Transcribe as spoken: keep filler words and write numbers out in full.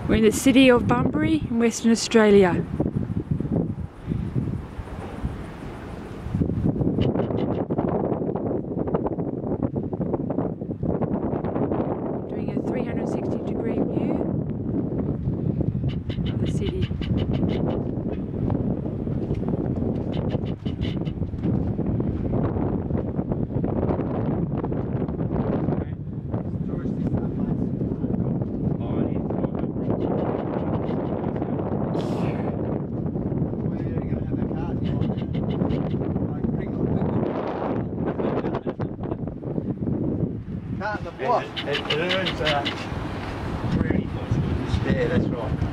We're in the city of Bunbury in Western Australia. Doing a three hundred sixty degree view of the city. It, it, it earns uh, really much. Yeah, that's right.